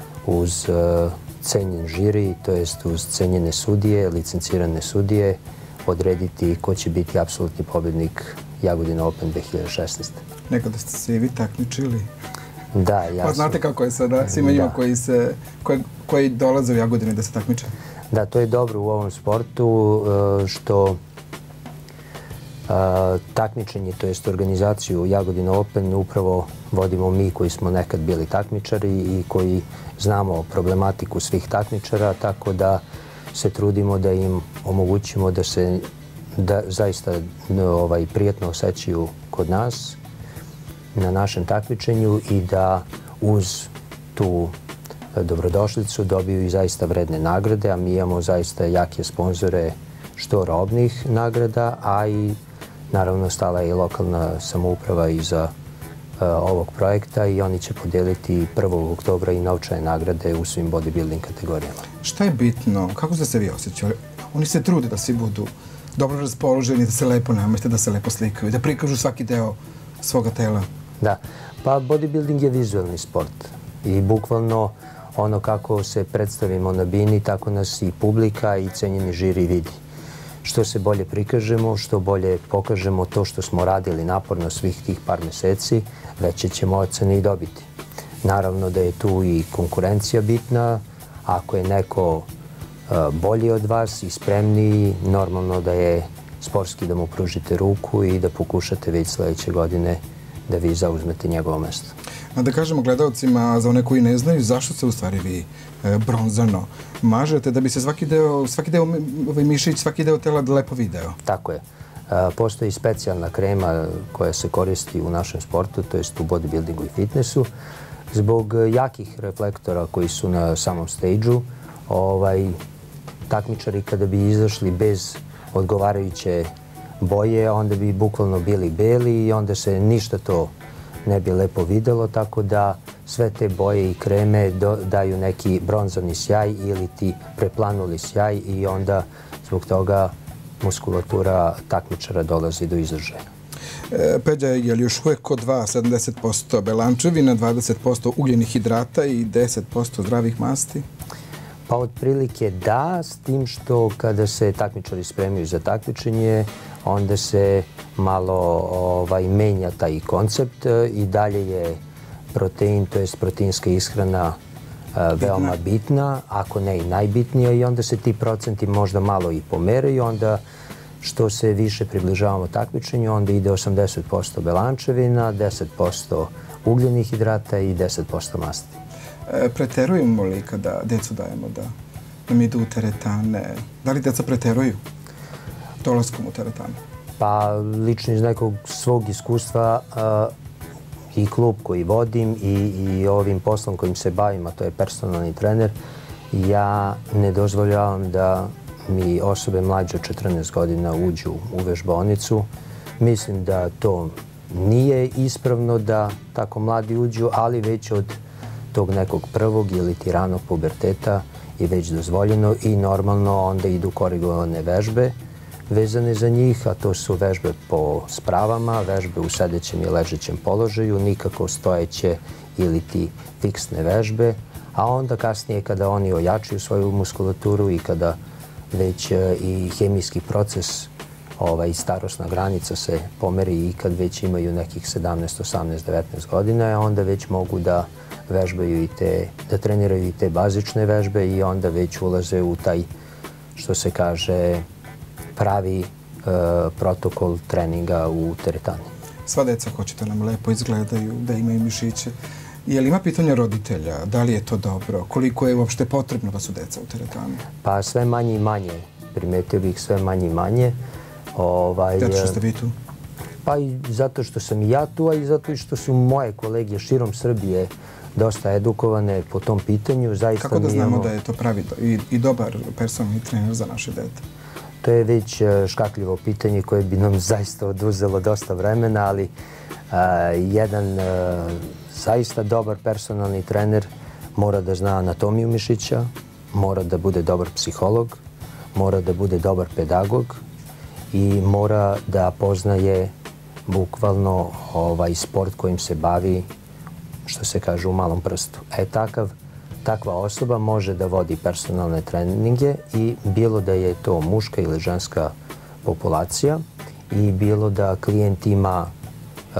uz cenjen žiri, to jest uz cenjene sudije, licencirane sudije, odrediti ko će biti apsolutni pobednik Jagodina Open dve hiljade šesnaeste. Nekada ste se i vi takmičili. Da, ja sam. Pa znate kako je sada svima njima koji dolaze u Jagodinu da se takmiče? Da, to je dobro u ovom sportu što takmičenje, to jest organizaciju Jagodina Open upravo vodimo mi koji smo nekad bili takmičari i koji znamo problematiku svih takmičara, tako da se trudimo da im omogućimo da se zaista prijatno osjećaju kod nas na našem takmičenju i da uz tu dobrodošlicu dobiju i zaista vredne nagrade, a mi imamo zaista jake sponzore što robnih nagrada, a i naravno stala je i lokalna samouprava iza ovog projekta i oni će podeliti prvog oktobra i novčane nagrade u svim bodybuilding kategorijama. Šta je bitno? Kako ste se vi osjećali? Oni se trude da svi budu dobro raspoloženi, da se lepo nameste, da se lepo slikaju, da prikažu svaki deo svoga tela. Da, pa bodybuilding je vizualni sport i bukvalno ono kako se predstavimo na bini, tako nas i publika i cenjeni žiri vidi. Što se bolje prikažemo, što bolje pokažemo to što smo radili naporno svih tih par meseci, veće ćemo ocene i dobiti. Naravno da je tu i konkurencija bitna. Ako je neko bolji od vas i spremniji, normalno da je sportski da mu pružite ruku i da pokušate već sledeće godine da vi zauzmete njegovo mesto. Da kažemo gledalcima, za one koji ne znaju, zašto se u stvari vi bronzano mažete, da bi se svaki deo, svaki deo mišić, svaki deo tela lepo video? Tako je. Postoji specijalna krema koja se koristi u našem sportu, to jest u bodybuildingu i fitnessu. Zbog jakih reflektora koji su na samom stage-u, takmičari kada bi izašli bez odgovarajuće boje, onda bi bukvalno bili beli i onda se ništa to ne bi lepo videlo, tako da sve te boje i kreme daju neki bronzani sjaj ili ti preplanuli sjaj i onda zbog toga muskulatura takmičara dolazi do izražaja. Peđa, je li još uvijek kod vas sedamdeset posto belančevina, dvadeset posto ugljenih hidrata i deset posto zdravih masti? Pa otprilike da, s tim što kada se takmičari spremaju za takmičenje, onda se malo ovaj, menja taj koncept i dalje je protein, to je proteinska ishrana veoma bitna, ako ne i najbitnija, i onda se ti procenti možda malo i pomeraju, onda što se više približavamo takmičenju, onda ide osamdeset posto belančevina, deset posto ugljenih hidrata i deset posto masti. E, preterujemo li kada djecu dajemo da nam idu u teretane? Da li djeca preteruju dolaskom u teretane? Pa lično iz nekog svog iskustva a, i klub koji vodim i, i ovim poslom kojim se bavim, a to je personalni trener, ja ne dozvoljavam da mi osobe mlađe od četrnaest godina uđu u vežbaonicu. Mislim da to nije ispravno da tako mladi uđu, ali već od tog nekog prvog ili ti ranog puberteta je već dozvoljeno i normalno onda idu korigovane vežbe vezane za njih, a to su vežbe po spravama, vežbe u sedećem i ležećem položaju, nikako stojeće ili ti fiksne vežbe, a onda kasnije kada oni ojačaju svoju muskulaturu i kada već i hemijski proces, ovaj, starosna granica se pomeri i kad već imaju nekih sedamnaest, osamnaest, devetnaest godina, onda već mogu da vežbaju i te, da treniraju i te bazične vežbe i onda već ulaze u taj, što se kaže, pravi e, protokol treninga u teretani. Sva deca hoće da nam lepo izgledaju, da imaju mišiće. Je li ima pitanja roditelja? Da li je to dobro? Koliko je uopšte potrebno da su deca u teretani? Pa sve manje i manje. Primetio bih sve manje i manje. Ovaj, zato što ste vi tu? Pa i zato što sam i ja tu, a i zato što su moje kolege širom Srbije dosta edukovane po tom pitanju. Zaista kako da znamo imamo... da je to pravi i, i dobar personalni trener za naše dete? To je već škakljivo pitanje koje bi nam zaista oduzelo dosta vremena, ali a, jedan a, zaista dobar personalni trener mora da zna anatomiju mišića, mora da bude dobar psiholog, mora da bude dobar pedagog i mora da poznaje bukvalno ovaj sport kojim se bavi, što se kaže, u malom prstu. E takav Takva osoba može da vodi personalne treninge i bilo da je to muška ili ženska populacija i bilo da klijent ima uh,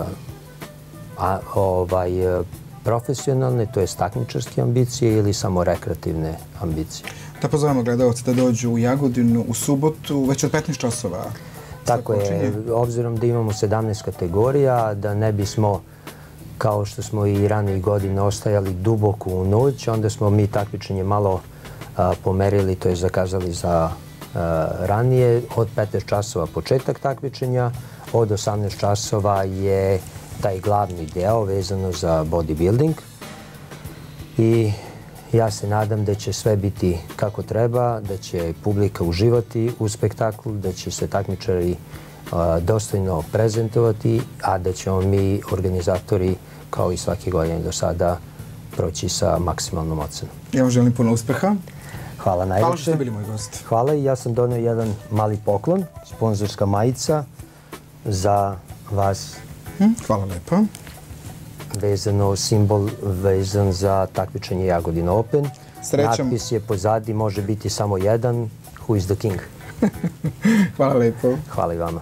a, ovaj, profesionalne, to je takmičarske ambicije ili samo rekreativne ambicije. Da pozovemo gledalce da dođu u Jagodinu u subotu već od petnaest časova. Tako je, obzirom da imamo sedamnaest kategorija, da ne bismo kao što smo i ranijih godina ostajali duboko u noć, onda smo mi takmičenje malo a, pomerili, to je zakazali za a, ranije. Od petnaest časova početak takmičenja, od osamnaest časova je taj glavni deo vezano za bodybuilding. I ja se nadam da će sve biti kako treba, da će publika uživati u spektaklu, da će se takmičari dostojno prezentovati, a da ćemo mi, organizatori, kao i svake godine do sada, proći sa maksimalnom ocenom. Ja vam želim puno uspeha. Hvala najveće. Hvala što ste bili moj gost. Hvala i ja sam donio jedan mali poklon, sponzorska majica za vas. Hvala lepo. Vezano, simbol vezan za takmičenje Jagodina Open. Srećom. Natpis je pozadi, može biti samo jedan, Who is the king? Hvala lepo. Hvala i vama.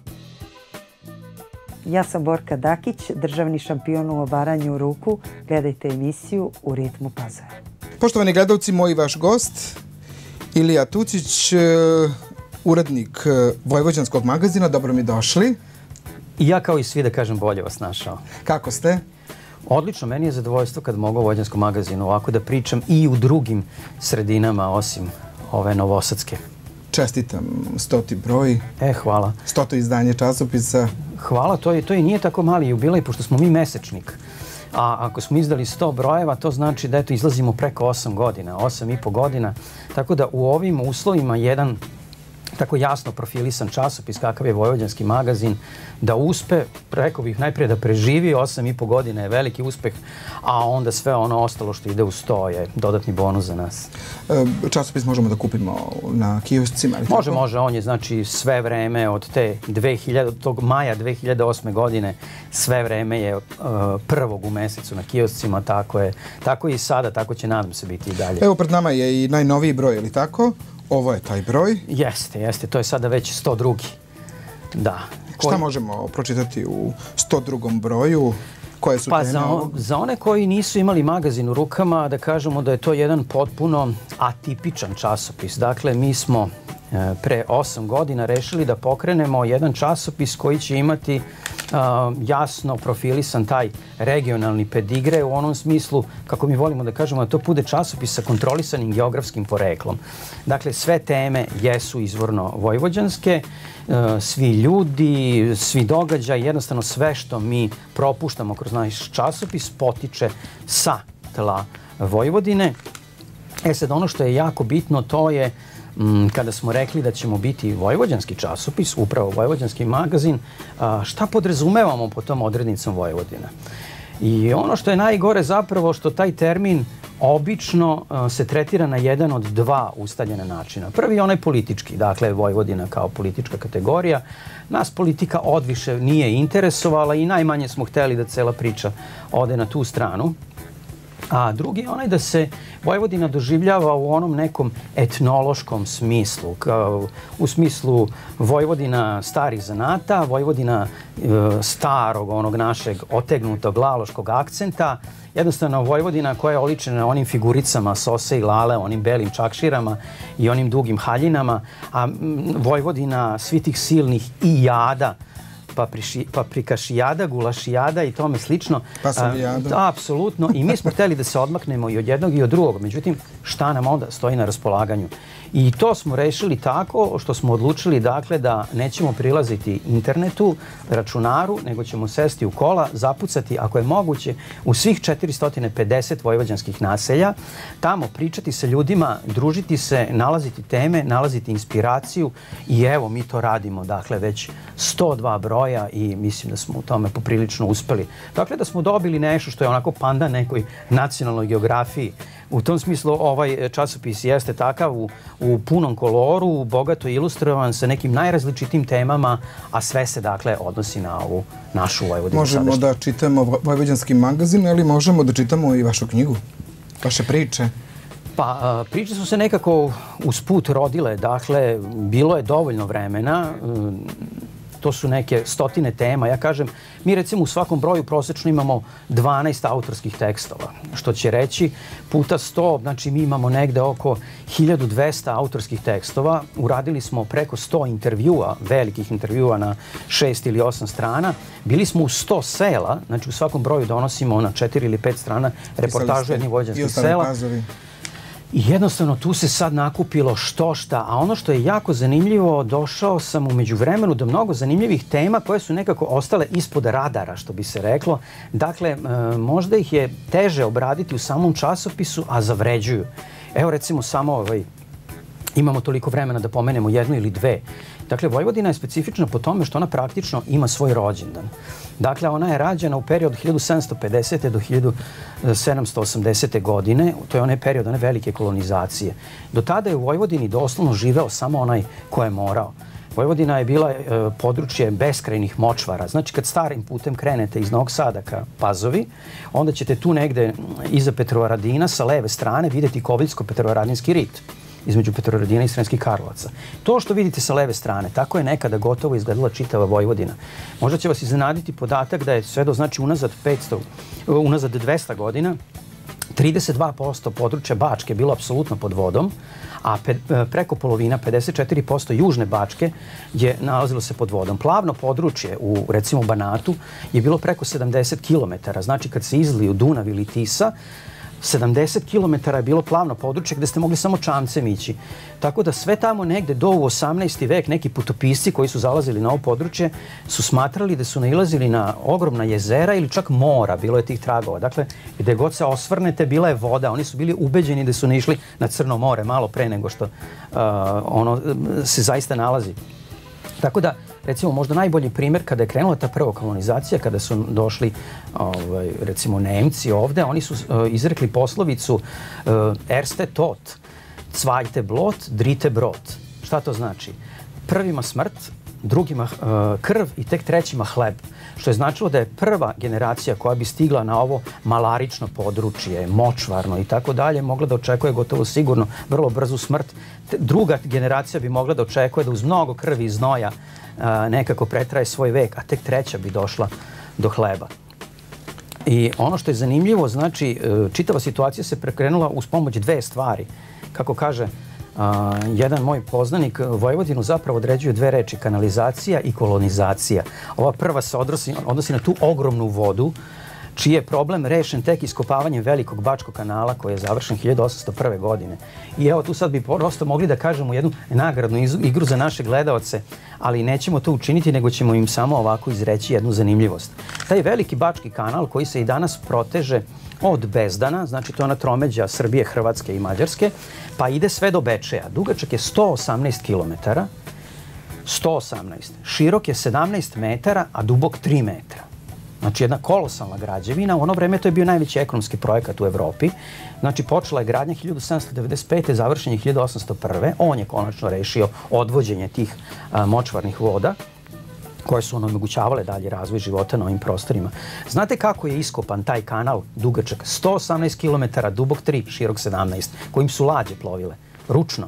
Ja sam Borka Dakić, državni šampion u obaranju ruku. Gledajte emisiju U ritmu Pazove. Poštovani gledalci, moj vaš gost, Ilija Tucić, urednik Vojvođanskog magazina. Dobro mi došli. I ja kao i svi, da kažem, bolje vas našao. Kako ste? Odlično, meni je zadovoljstvo kad mogu u Vojvođanskom magazinu ovako da pričam i u drugim sredinama osim ove novosadske. Čestitam, stoti broj. E, hvala. Stoto izdanje časopisa. Hvala, to je, to i nije tako mali jubilej, pošto smo mi mesečnik. A ako smo izdali sto brojeva, to znači da eto izlazimo preko osam godina, osam i po godina. Tako da u ovim uslovima jedan tako jasno profilisan časopis kakav je Vojvođanski magazin, da uspe, rekao bih najprije da preživi, osam i po godine je veliki uspeh, a onda sve ono ostalo što ide uz to je dodatni bonus za nas. Časopis možemo da kupimo na kioscima? Može, može, on je znači sve vreme od te dve hiljade, od tog maja dve hiljade osme godine, sve vreme je uh, prvog u mesecu na kioscima, tako je, tako i sada, tako će nadam se biti i dalje. Evo pred nama je i najnoviji broj, je li tako? Ovo je taj broj. Jeste, jeste, to je sada već sto drugi. Da. Šta možemo pročitati u sto drugom broju? Koje su pa teme za, ovog? za one koji nisu imali magazin u rukama, da kažemo da je to jedan potpuno atipičan časopis. Dakle, mi smo e, pre osam godina rešili da pokrenemo jedan časopis koji će imati e, jasno profilisan taj regionalni pedigre u onom smislu, kako mi volimo da kažemo, da to bude časopis sa kontrolisanim geografskim poreklom. Dakle, sve teme jesu izvorno vojvođanske, svi ljudi, svi događaj, jednostavno sve što mi propuštamo kroz naš časopis potiče sa tla Vojvodine. E sad, ono što je jako bitno, to je m, kada smo rekli da ćemo biti vojvođanski časopis, upravo vojvođanski magazin, a, šta podrazumevamo po tom odrednicom Vojvodina? I ono što je najgore zapravo što taj termin obično uh, se tretira na jedan od dva ustaljena načina. Prvi je onaj politički, dakle Vojvodina kao politička kategorija. Nas politika odviše nije interesovala i najmanje smo hteli da cela priča ode na tu stranu. A drugi je onaj da se Vojvodina doživljava u onom nekom etnološkom smislu, kao u smislu Vojvodina starih zanata, Vojvodina e, starog onog našeg otegnutog laloškog akcenta, jednostavno Vojvodina koja je oličena onim figuricama Sose i Lale, onim belim čakširama i onim dugim haljinama, a m, Vojvodina svih tih silnih i jada, paprikašijada, gulašijada i tome slično. Pasolijada. Apsolutno. I mi smo hteli da se odmaknemo i od jednog i od drugog. Međutim, šta nam onda stoji na raspolaganju? I to smo rešili tako što smo odlučili dakle da nećemo prilaziti internetu, računaru, nego ćemo sesti u kola, zapucati ako je moguće u svih četiristo pedeset vojvođanskih naselja, tamo pričati sa ljudima, družiti se, nalaziti teme, nalaziti inspiraciju i evo mi to radimo, dakle već sto dva broja i mislim da smo u tome poprilično uspeli. Dakle da smo dobili nešto što je onako panda nekoj nacionalnoj geografiji. U tom smislu ovaj časopis jeste takav u, u punom koloru, bogato ilustrovan sa nekim najrazličitim temama, a sve se dakle odnosi na ovu našu Vojvodinu. Možemo sadašnju. da čitamo Vojvođanski magazin, ali možemo da čitamo i vašu knjigu, vaše priče. Pa, a, priče su se nekako usput rodile, dakle, bilo je dovoljno vremena, to su neke stotine tema. Ja kažem, mi recimo u svakom broju prosečno imamo dvanaest autorskih tekstova, što će reći puta sto, znači mi imamo negde oko hiljadu dvesta autorskih tekstova, uradili smo preko sto intervjua, velikih intervjua na šest ili osam strana, bili smo u sto sela, znači u svakom broju donosimo na četiri ili pet strana reportažu jednih vojvođanskih sela. Pazovi. I jednostavno tu se sad nakupilo što šta, a ono što je jako zanimljivo, došao sam u međuvremenu do mnogo zanimljivih tema koje su nekako ostale ispod radara, što bi se reklo. Dakle, e, možda ih je teže obraditi u samom časopisu, a zavređuju. Evo recimo samo ovaj, imamo toliko vremena da pomenemo jednu ili dve. Dakle, Vojvodina je specifična po tome što ona praktično ima svoj rođendan. Dakle, ona je rađena u periodu hiljadu sedamsto pedesete do hiljadu sedamsto osamdesete godine. To je onaj period, one velike kolonizacije. Do tada je u Vojvodini doslovno živeo samo onaj ko je morao. Vojvodina je bila e, područje beskrajnih močvara. Znači, kad starim putem krenete iz Novog Sada ka Pazovi, onda ćete tu negde iza Petrovaradina sa leve strane vidjeti Koviljsko-Petrovaradinski rit između Petrovaradina i Sremskih Karlovaca. To što vidite sa leve strane, tako je nekada gotovo izgledala čitava Vojvodina. Možda će vas iznenaditi podatak da je sve do znači unazad petsto, unazad dvesta godina trideset dva posto područja Bačke bilo apsolutno pod vodom, a pe, preko polovina, pedeset četiri posto južne Bačke je nalazilo se pod vodom. Plavno područje u recimo Banatu je bilo preko sedamdeset kilometara. Znači kad se izliju Dunav ili Tisa, sedamdeset kilometara je bilo plavno područje gde ste mogli samo čamcem ići. Tako da sve tamo negde do u osamnaesti vek neki putopisci koji su zalazili na ovo područje su smatrali da su nailazili na ogromna jezera ili čak mora, bilo je tih tragova. Dakle, gde god se osvrnete bila je voda. Oni su bili ubeđeni da su naišli na Crno more malo pre nego što uh, ono se zaista nalazi. Tako da, recimo, možda najbolji primjer kada je krenula ta prva kolonizacija, kada su došli, ovaj, recimo, Nemci ovde, oni su uh, izrekli poslovicu uh, Erste tot, Zweite blot, Dritte brot. Šta to znači? Prvima smrt, drugima uh, krv i tek trećima hleb. Što je značilo da je prva generacija koja bi stigla na ovo malarično područje, močvarno i tako dalje, mogla da očekuje gotovo sigurno vrlo brzu smrt. Druga generacija bi mogla da očekuje da uz mnogo krvi i znoja uh, nekako pretraje svoj vek, a tek treća bi došla do hleba. I ono što je zanimljivo, znači, uh, čitava situacija se prekrenula uz pomoć dve stvari. Kako kaže uh, jedan moj poznanik, Vojvodinu zapravo određuju dve reči, kanalizacija i kolonizacija. Ova prva se odnosi, odnosi na tu ogromnu vodu, čiji je problem rešen tek iskopavanjem velikog Bačkog kanala koji je završen hiljadu osamsto prve. godine. I evo tu sad bi prosto mogli da kažemo jednu nagradnu igru za naše gledaoce, ali nećemo to učiniti, nego ćemo im samo ovako izreći jednu zanimljivost. Taj veliki Bački kanal koji se i danas proteže od Bezdana, znači to je ona tromeđa Srbije, Hrvatske i Mađarske, pa ide sve do Bečeja. Dugačak je sto osamnaest kilometara, sto osamnaest. Širok je sedamnaest metara, a dubok tri metra. Znači jedna kolosalna građevina. U ono vreme to je bio najveći ekonomski projekat u Evropi. Znači počela je gradnja hiljadu sedamsto devedeset pete. završen je hiljadu osamsto prve. On je konačno rešio odvođenje tih a, močvarnih voda koje su onemogućavale dalje razvoj života na ovim prostorima. Znate kako je iskopan taj kanal dugačak sto osamnaest kilometara, dubok tri, širok sedamnaest, kojim su lađe plovile? Ručno.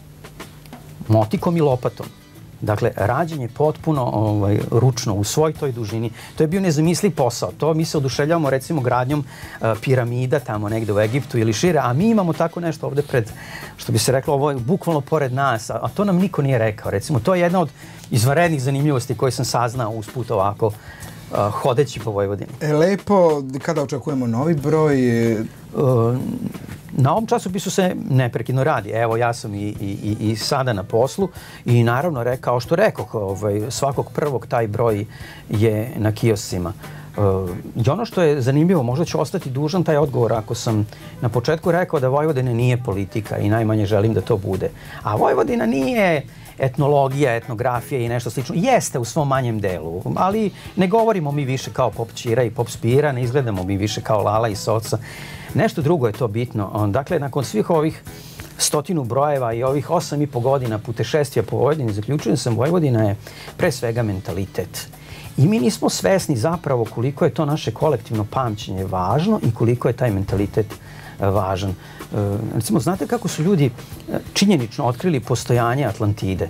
Motikom i lopatom. Dakle, rađen je potpuno ovaj, ručno u svoj toj dužini. To je bio nezamisliv posao. To mi se oduševljavamo recimo gradnjom uh, piramida tamo negde u Egiptu ili šire, a mi imamo tako nešto ovde pred, što bi se reklo, ovo je bukvalno pored nas, a, a to nam niko nije rekao. Recimo, to je jedna od izvanrednih zanimljivosti koje sam saznao usput ovako uh, hodeći po Vojvodini. E, lepo, kada očekujemo novi broj? Uh, Na ovom časopisu se neprekidno radi. Evo, ja sam i, i, i sada na poslu i naravno, re, kao što rekoh, ovaj, svakog prvog taj broj je na kioscima. Uh, I ono što je zanimljivo, možda ću ostati dužan taj odgovor ako sam na početku rekao da Vojvodina nije politika i najmanje želim da to bude. A Vojvodina nije etnologija, etnografija i nešto slično. Jeste u svom manjem delu, ali ne govorimo mi više kao Pop Ćira i Pop Spira, ne izgledamo mi više kao Lala i Soca. Nešto drugo je to bitno. Dakle, nakon svih ovih stotinu brojeva i ovih osam i po godina putešestvija po Vojvodini, zaključujem sam, Vojvodina je pre svega mentalitet. I mi nismo svesni zapravo koliko je to naše kolektivno pamćenje važno i koliko je taj mentalitet važan. Recimo, znate kako su ljudi činjenično otkrili postojanje Atlantide?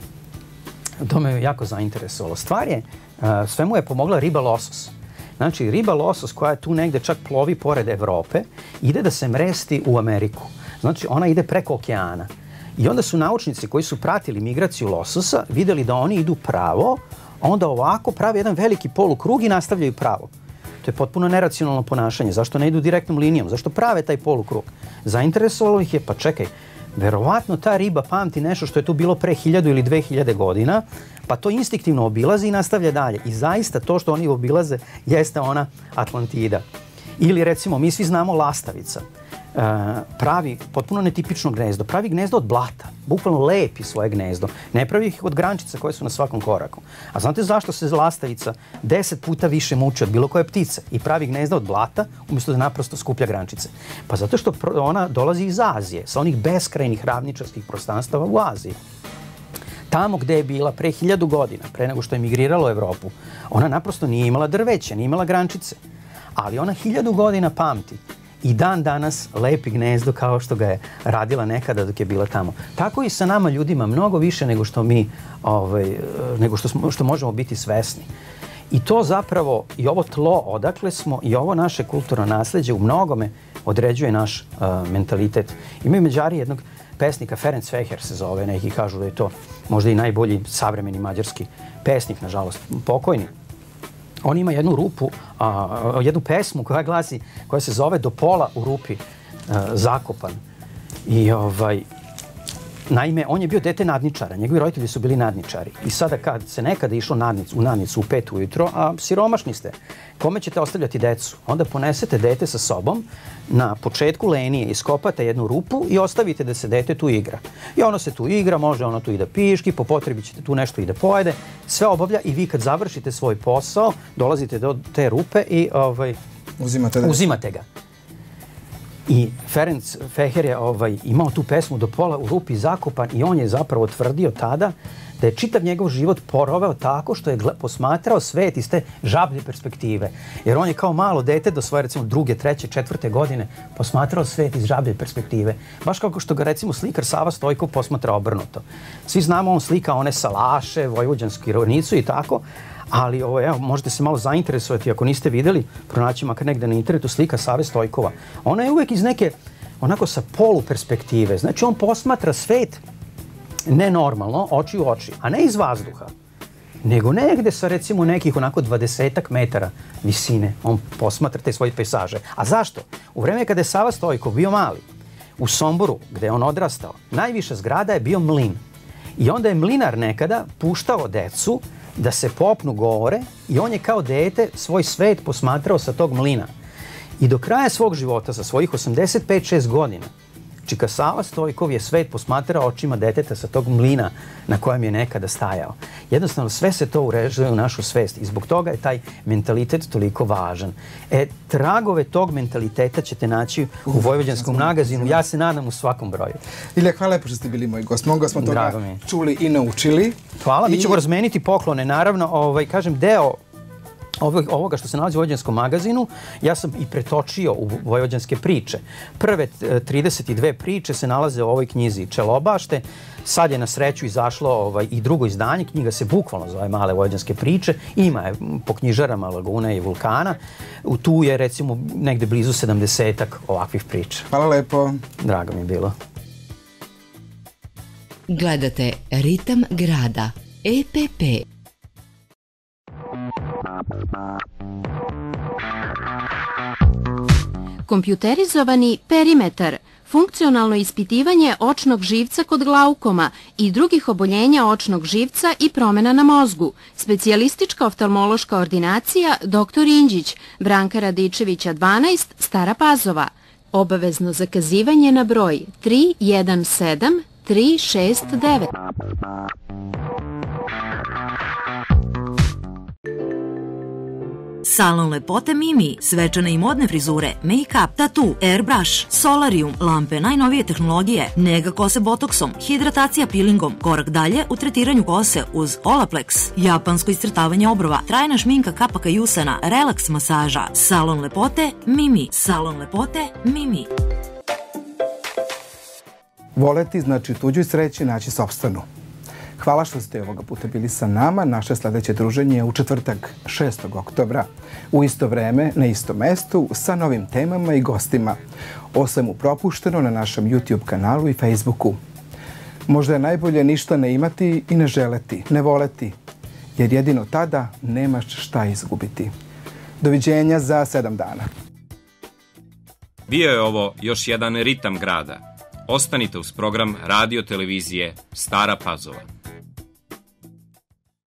To me jako zainteresovalo. Stvar je, sve mu je pomogla riba losos. Znači, riba losos koja je tu negde čak plovi pored Evrope, ide da se mresti u Ameriku. Znači, ona ide preko okeana. I onda su naučnici koji su pratili migraciju lososa videli da oni idu pravo, onda ovako prave jedan veliki polukrug i nastavljaju pravo. To je potpuno neracionalno ponašanje. Zašto ne idu direktnom linijom? Zašto prave taj polukrug? Zainteresovalo ih je, pa čekaj, verovatno ta riba pamti nešto što je tu bilo pre hiljadu ili dve hiljade godina, pa to instinktivno obilazi i nastavlja dalje. I zaista to što oni obilaze jeste ona Atlantida. Ili recimo, mi svi znamo lastavica. Uh, pravi potpuno netipično gnezdo. Pravi gnezdo od blata. Bukvalno lepi svoje gnezdo. Ne pravi ih od grančica koje su na svakom koraku. A znate zašto se lastavica deset puta više muči od bilo koje ptice i pravi gnezda od blata umjesto da naprosto skuplja grančice? Pa zato što ona dolazi iz Azije, sa onih beskrajnih ravničarskih prostranstava u Aziji. Tamo gde je bila pre hiljadu godina, pre nego što je migrirala u Evropu, ona naprosto nije imala drveće, nije imala grančice. Ali ona hiljadu godina pamti i dan danas lepi gnezdo kao što ga je radila nekada dok je bila tamo. Tako i sa nama ljudima, mnogo više nego što mi, ovaj, nego što, smo, što možemo biti svesni. I to zapravo, i ovo tlo odakle smo, i ovo naše kulturno nasleđe u mnogome određuje naš uh, mentalitet. Imaju Mađari jednog pesnika, Ferenc Feher se zove, neki kažu da je to možda i najbolji savremeni mađarski pesnik, nažalost, pokojni. On ima jednu rupu, a, jednu pesmu koja glasi, koja se zove Do pola u rupi zakopan. I ovaj, naime, on je bio dete nadničara, njegovi roditelji su bili nadničari. I sada kad se nekada išlo nadnicu, u nadnicu u pet ujutro, a siromašni ste, kome ćete ostavljati decu? Onda ponesete dete sa sobom, na početku lenije iskopate jednu rupu i ostavite da se dete tu igra. I ono se tu igra, može ono tu i da piški, po potrebi ćete tu nešto i da pojede, sve obavlja i vi kad završite svoj posao, dolazite do te rupe i ovaj, uzimate, uzimate ga. I Ferenc Feher je ovaj, imao tu pesmu do pola u rupi zakopan i on je zapravo tvrdio tada da je čitav njegov život poroveo tako što je posmatrao svet iz te žablje perspektive. Jer on je kao malo dete do svoje recimo druge, treće, četvrte godine posmatrao svet iz žablje perspektive. Baš kao što ga recimo slikar Sava Stojkov posmatra obrnuto. Svi znamo on slika one salaše, vojvođansku ravnicu i tako, ali ovo, evo, možete se malo zainteresovati ako niste videli, pronaći makar negde na internetu slika Save Stojkova. Ona je uvek iz neke, onako sa polu perspektive. Znači on posmatra svet nenormalno, oči u oči, a ne iz vazduha, nego negde sa recimo nekih onako dvadesetak metara visine. On posmatra te svoje pejsaže. A zašto? U vreme kada je Sava Stojkov bio mali, u Somboru, gde je on odrastao, najviša zgrada je bio mlin. I onda je mlinar nekada puštao decu da se popnu gore i on je kao dete svoj svet posmatrao sa tog mlina. I do kraja svog života, sa svojih osamdeset pet šest godina, čika Sava Stojkov je svet posmatrao očima deteta sa tog mlina na kojem je nekada stajao. Jednostavno sve se to urežuje u našu svest i zbog toga je taj mentalitet toliko važan. E, tragove tog mentaliteta ćete naći u Vojvođanskom magazinu, ja se nadam u svakom broju. Ilija, hvala lepo što ste bili moj gost. Mnogo smo toga čuli i naučili. Hvala, mi ćemo razmeniti poklone. Naravno, ovaj, kažem, deo ovoga što se nalazi u Vojvođanskom magazinu, ja sam i pretočio u vojvođanske priče. Prve trideset dve priče se nalaze u ovoj knjizi Čelobašte. Sad je na sreću izašlo ovaj, i drugo izdanje. Knjiga se bukvalno zove Male vojvođanske priče. Ima je po knjižarama Lagune i Vulkana. Tu je recimo negde blizu sedamdesetak ovakvih priča. Hvala lepo. Drago mi je bilo. Gledate Ritam grada. E P P. Kompjuterizovani perimetar, funkcionalno ispitivanje očnog živca kod glaukoma i drugih oboljenja očnog živca i promena na mozgu. Specijalistička oftalmološka ordinacija doktor Inđić, Branka Radičevića dvanaest, Stara Pazova. Obavezno zakazivanje na broj tri jedan sedam tri šest devet. Salon lepote Mimi, svečane i modne frizure, make-up, tatu, airbrush, solarium, lampe najnovije tehnologije, nega kose botoksom, hidratacija peelingom, korak dalje u tretiranju kose uz Olaplex, japansko iscrtavanje obrova, trajna šminka kapaka i usana, relaks masaža. Salon lepote Mimi, salon lepote Mimi. Voleti znači u tuđoj sreći naći sopstvenu. Hvala što ste ovoga puta bili sa nama. Naše sledeće druženje je u četvrtak, šestog oktobra, u isto vreme, na istom mestu, sa novim temama i gostima. O svemu propušteno na našem YouTube kanalu i Facebooku. Možda je najbolje ništa ne imati i ne želeti, ne voleti, jer jedino tada nemaš šta izgubiti. Doviđenja za sedam dana. Bio je ovo još jedan Ritam grada. Ostanite uz program radio televizije Stara Pazova.